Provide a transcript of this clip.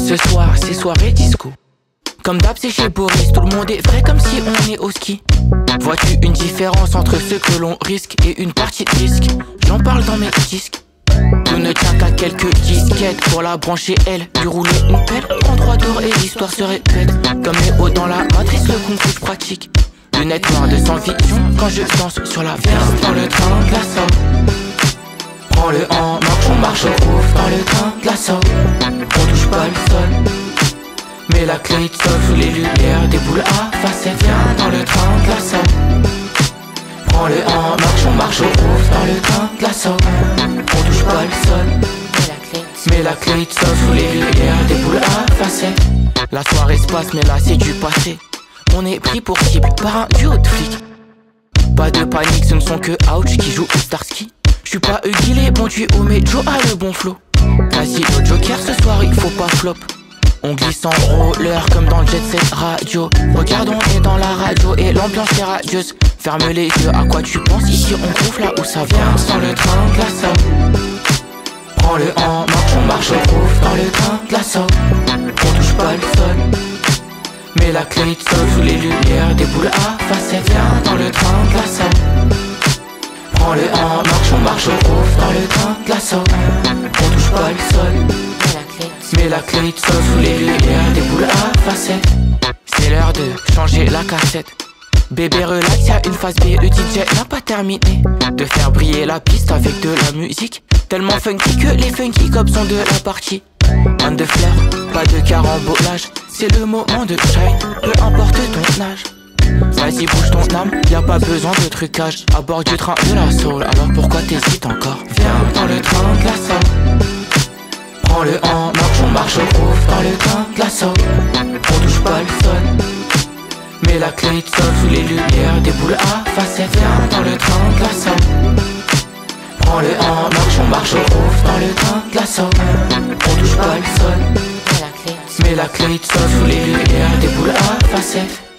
Ce soir c'est soirée disco. Comme d'hab c'est chez Boris, tout le monde est vrai comme si on est au ski. Vois-tu une différence entre ce que l'on risque et une partie de risque? J'en parle dans mes disques. Tout ne tient qu'à quelques disquettes. Pour la brancher elle, lui rouler une pelle. Endroit d'or et l'histoire se répète. Comme les hauts dans la matrice, le kung fu je pratique. Lunettes noires de sans vision quand je danse sur la verse. Dans le train de la Somme, prends-le en marche, on marche au ouf. Dans le train de la Somme, on touche pas le sol. Mets la clé de sol sous les lumières, des boules à facettes. Viens dans le train de la Somme, prends-le en marche, on marche au ouf. Dans le train de la Somme, on touche pas le sol. Mets la clé de sol sous les lumières, des boules à facettes. La soirée se passe mais là c'est du passé. On est pris pour cible par un duo de flics. Pas de panique, ce ne sont que Ouch qui joue Starsky. J'suis pas Huggy, les bons duos mais Joe a le bon flow. Vas-y au Joker ce soir il faut pas flop. On glisse en roller comme dans le jet set radio. Regarde on est dans la radio et l'ambiance est radieuse. Ferme les yeux, à quoi tu penses? Ici on groove là où ça vient. Sans le train de la Somme, prends-le en marche, on marche au groove. Dans le train de la Somme, on touche pas le sol. Mets la clé de sol sous les lumières, des boules à facettes. Viens dans le train de la Somme, prends-le en marche, on marche au groove. Dans le train de la Somme, on touche pas le sol. Mets la clé de sol sous les lumières, des boules à facettes. C'est l'heure de changer la cassette. Bébé relax, y'a une phase B, le DJ n'a pas terminé de faire briller la piste avec de la musique tellement funky que les funky cops sont de la partie. Un de fleurs, pas de carambolage, c'est le moment de shine, peu importe ton âge. Vas-y bouge ton âme, y'a pas besoin de trucage. À bord du train de la soul, alors pourquoi t'hésites encore? Viens dans le train de la Somme, prends-le en marche, on marche au groove. Dans le train de la Somme, on touche pas le sol. Mets la clé de sol sous les lumières, des boules à facettes. Viens dans le train de la Somme, prends-le en marche, on marche au groove. Dans le train de la Somme, on touche pas le sol. Mets la clé de sol sous les lumières, des boules à facettes.